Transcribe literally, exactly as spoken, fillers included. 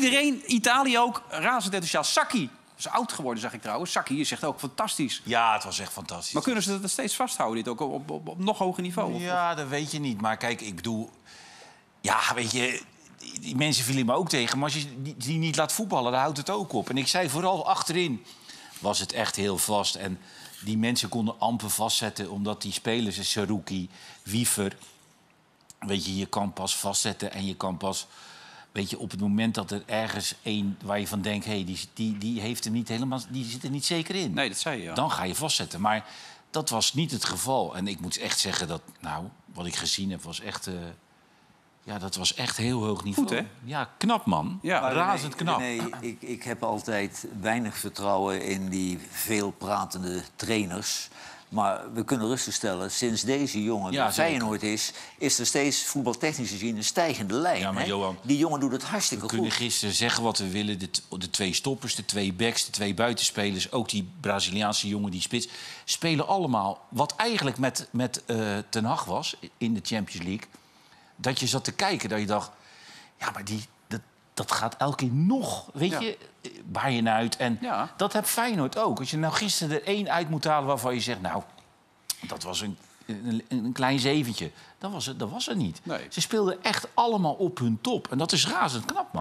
iedereen, Italië ook, razend enthousiast. Sacchi is oud geworden, zeg ik trouwens. Sacchi, je zegt ook fantastisch. Ja, het was echt fantastisch. Maar kunnen ze dat steeds vasthouden, dit ook op, op, op, op nog hoger niveau? Ja, dat weet je niet. Maar kijk, ik bedoel... Ja, weet je... Die mensen vielen me ook tegen. Maar als je die, die niet laat voetballen, dan houdt het ook op. En ik zei vooral achterin was het echt heel vast. En die mensen konden amper vastzetten, omdat die spelers, Seruki, Wiever... Weet je, je kan pas vastzetten en je kan pas... Weet je, op het moment dat er ergens één waar je van denkt... Hey, die, die, die, heeft hem niet helemaal, die zit er niet zeker in. Nee, dat zei je, ja. Dan ga je vastzetten. Maar dat was niet het geval. En ik moet echt zeggen dat, nou, wat ik gezien heb, was echt... Uh, ja, dat was echt heel hoog niveau. Goed, hè? Ja, knap, man. Ja, maar razend knap. Nee, ik, ik heb altijd weinig vertrouwen in die veelpratende trainers... Maar we kunnen rustig stellen, sinds deze jongen Ja, bij Feyenoord is... is er steeds voetbaltechnisch gezien een stijgende lijn. Ja, maar hè? Johan, die jongen doet het hartstikke we goed. We kunnen gisteren zeggen wat we willen. De, de twee stoppers, de twee backs, de twee buitenspelers... ook die Braziliaanse jongen, die spits... spelen allemaal wat eigenlijk met, met uh, Ten Hag was in de Champions League. Dat je zat te kijken, dat je dacht... ja, maar die, dat, dat gaat elke keer nog, weet ja. je... waar je naar uit. En ja. dat heb Feyenoord ook. Als je nou gisteren er één uit moet halen waarvan je zegt... nou, dat was een, een, een klein zeventje. Dat was het, dat was het niet. Nee. Ze speelden echt allemaal op hun top. En dat is razend knap, man.